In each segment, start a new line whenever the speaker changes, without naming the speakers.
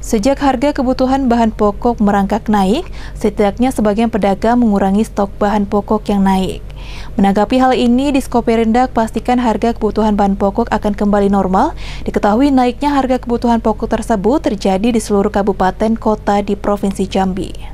Sejak harga kebutuhan bahan pokok merangkak naik, setidaknya sebagian pedagang mengurangi stok bahan pokok yang naik. Menanggapi hal ini, Diskoperindak pastikan harga kebutuhan bahan pokok akan kembali normal. Diketahui naiknya harga kebutuhan pokok tersebut terjadi di seluruh kabupaten kota di Provinsi Jambi.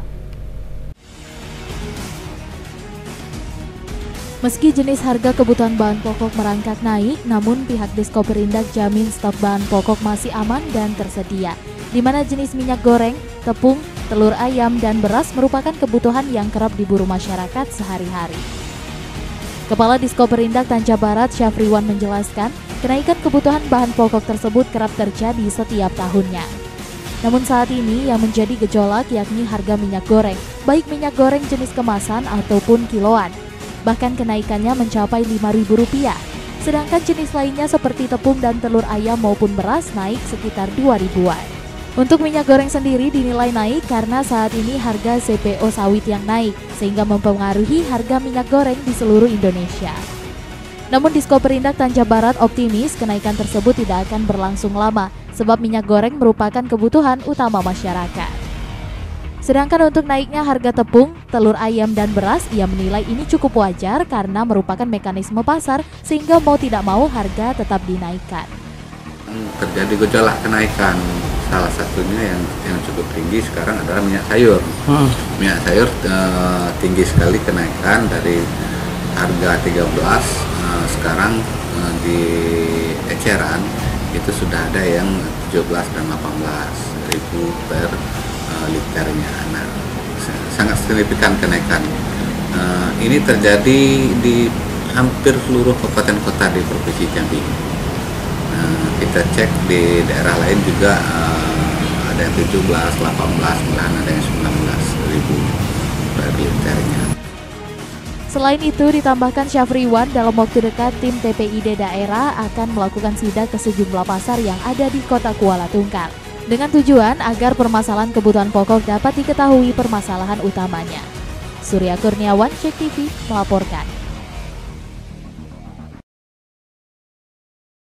Meski jenis harga kebutuhan bahan pokok merangkak naik, namun pihak Diskoperindak jamin stok bahan pokok masih aman dan tersedia, di mana jenis minyak goreng, tepung, telur ayam, dan beras merupakan kebutuhan yang kerap diburu masyarakat sehari-hari. Kepala Diskoperindak Tanja Barat, Syafriwan menjelaskan, kenaikan kebutuhan bahan pokok tersebut kerap terjadi setiap tahunnya. Namun saat ini yang menjadi gejolak yakni harga minyak goreng, baik minyak goreng jenis kemasan ataupun kiloan. Bahkan kenaikannya mencapai Rp5.000, sedangkan jenis lainnya seperti tepung dan telur ayam maupun beras naik sekitar Rp2.000-an. Untuk minyak goreng sendiri dinilai naik karena saat ini harga CPO sawit yang naik, sehingga mempengaruhi harga minyak goreng di seluruh Indonesia. Namun Diskoperindak Tanja Barat optimis kenaikan tersebut tidak akan berlangsung lama, sebab minyak goreng merupakan kebutuhan utama masyarakat. Sedangkan untuk naiknya harga tepung, telur ayam, dan beras, ia menilai ini cukup wajar karena merupakan mekanisme pasar sehingga mau tidak mau harga tetap dinaikkan.
Terjadi gejolak kenaikan, salah satunya yang cukup tinggi sekarang adalah minyak sayur. Minyak sayur tinggi sekali kenaikan dari harga 13, sekarang di eceran itu sudah ada yang 17 dan 18 ribu per liternya. Nah, sangat signifikan kenaikan. Ini terjadi di hampir seluruh kabupaten kota di Provinsi Jambi. Kita cek di daerah lain juga ada yang 17, 18, malahan ada yang 19 ribu per liternya.
Selain itu, ditambahkan Syafriwan, dalam waktu dekat tim TPID daerah akan melakukan sidak ke sejumlah pasar yang ada di kota Kuala Tungkal, dengan tujuan agar permasalahan kebutuhan pokok dapat diketahui permasalahan utamanya. Surya Kurniawan, Cek TV, melaporkan.